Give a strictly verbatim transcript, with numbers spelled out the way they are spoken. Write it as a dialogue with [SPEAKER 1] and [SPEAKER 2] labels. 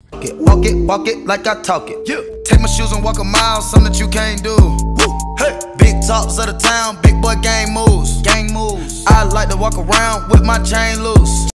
[SPEAKER 1] Get, walk it, walk it like I talk it. Yeah. Take my shoes and walk a mile, something that you can't do. Woo. Hey. Big talks of the town, big boy gang moves. Gang moves. I like to walk around with my chain loose.